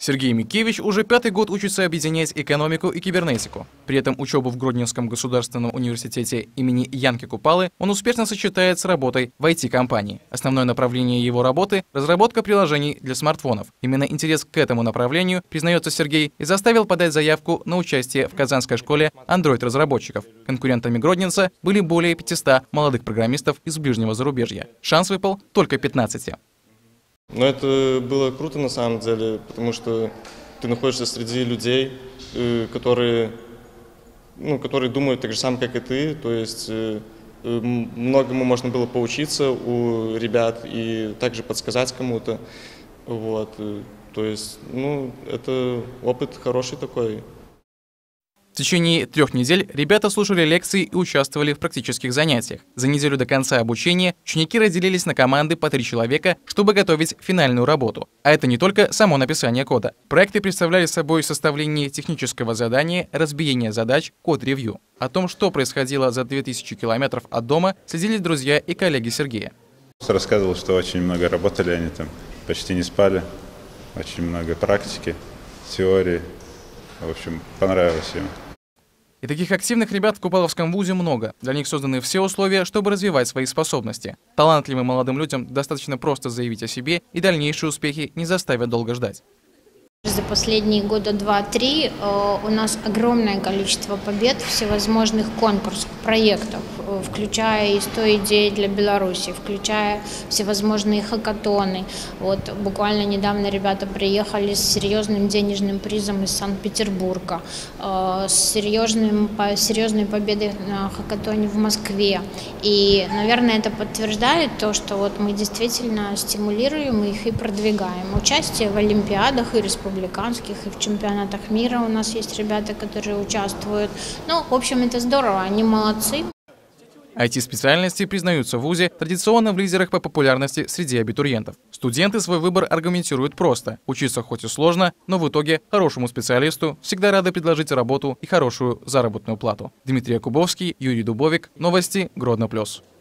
Сергей Микевич уже 5-й год учится объединять экономику и кибернетику. При этом учебу в Гродненском государственном университете имени Янки Купалы он успешно сочетает с работой в IT-компании. Основное направление его работы – разработка приложений для смартфонов. Именно интерес к этому направлению, признается Сергей, и заставил подать заявку на участие в Казанской школе Android-разработчиков. Конкурентами гродненца были более 500 молодых программистов из ближнего зарубежья. Шанс выпал только 15. Но это было круто на самом деле, потому что ты находишься среди людей, которые думают так же самое, как и ты. То есть многому можно было поучиться у ребят и также подсказать кому-то. Вот. То есть, это опыт хороший такой. В течение 3 недель ребята слушали лекции и участвовали в практических занятиях. За неделю до конца обучения ученики разделились на команды по 3 человека, чтобы готовить финальную работу. А это не только само написание кода. Проекты представляли собой составление технического задания, разбиение задач, код-ревью. О том, что происходило за 2000 километров от дома, следили друзья и коллеги Сергея. Рассказывал, что очень много работали они там, почти не спали, очень много практики, теории. В общем, понравилось им. И таких активных ребят в Купаловском вузе много. Для них созданы все условия, чтобы развивать свои способности. Талантливым молодым людям достаточно просто заявить о себе, и дальнейшие успехи не заставят долго ждать. За последние года 2-3 у нас огромное количество побед, всевозможных конкурсов, проектов, включая и 100 идей для Беларуси, включая всевозможные хакатоны. Вот буквально недавно ребята приехали с серьезным денежным призом из Санкт-Петербурга, с серьезной победой на хакатоне в Москве. И, наверное, это подтверждает то, что вот мы действительно стимулируем их и продвигаем. Участие в олимпиадах и республиканских, и в чемпионатах мира у нас есть ребята, которые участвуют. В общем, это здорово, они молодцы. IT-специальности признаются в вузе традиционно в лидерах по популярности среди абитуриентов. Студенты свой выбор аргументируют просто. Учиться хоть и сложно, но в итоге хорошему специалисту всегда рады предложить работу и хорошую заработную плату. Дмитрий Якубовский, Юрий Дубовик. Новости Гродно+.